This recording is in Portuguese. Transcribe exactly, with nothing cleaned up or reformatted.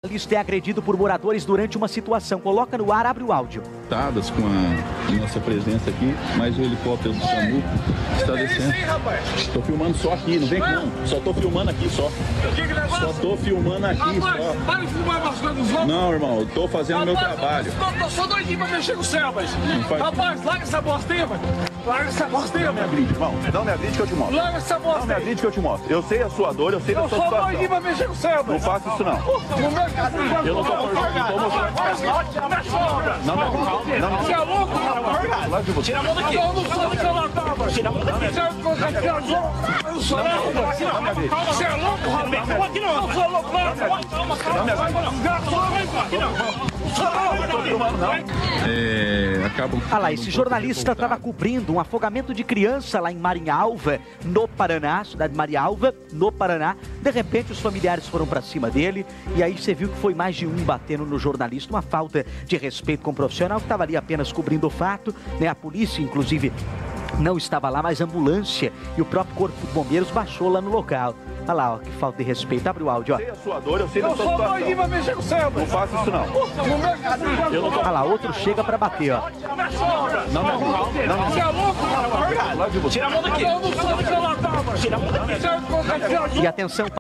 Jornalista é agredido por moradores durante uma situação. Coloca no ar, abre o áudio. Com a nossa presença aqui, mais o helicóptero do SAMU está descendo. Estou filmando só aqui, não vem aqui não. Só estou filmando aqui só. Só estou filmando aqui só. Para de filmar as coisas dos outros. Não, irmão, eu estou fazendo o meu trabalho. Tô só doidinho pra mexer com o céu, mas... Rapaz, larga essa bostinha, velho. Larga essa bostinha, Não me agride, irmão. Não me agride que eu te mostro. Larga essa bostinha. Não me agride que eu te mostro. Eu sei a sua dor, eu sei da Eu sua sou situação. doidinho pra mexer com o céu, velho. Não faça isso não. Não mexe assim. Eu não estou forçando, estou mostrando. Não me agride. Não me Você é louco, rapaz? Lá de você. Tira a mão daqui. Eu não sou do seu lado, Tira a mão daqui. Você é louco. Eu sou louco. Você é louco, rapaz? Não aqui não. Eu sou louco, não. Não me agride. É, acabam... Ah lá, esse jornalista estava cobrindo um afogamento de criança lá em Marinhalva, no Paraná, cidade de Marinhalva, no Paraná. De repente, os familiares foram para cima dele e aí você viu que foi mais de um batendo no jornalista, uma falta de respeito com o profissional que estava ali apenas cobrindo o fato, né? A polícia, inclusive, não estava lá, mas a ambulância e o próprio corpo de bombeiros baixou lá no local. Olha lá, ó, que falta de respeito. Abre o áudio, ó. Eu sei a sua dor, eu sei da Eu sua sou situação. doidinho pra mexer com o céu, Não faça isso não. Não mexe assim. Eu não tô... Olha lá, outro chega para bater, ó. Não me agride. Não me Você é louco, rapaz? Lá de você. Tira a mão daqui. Eu não sou do seu lado, Tira a mão daqui. E atenção...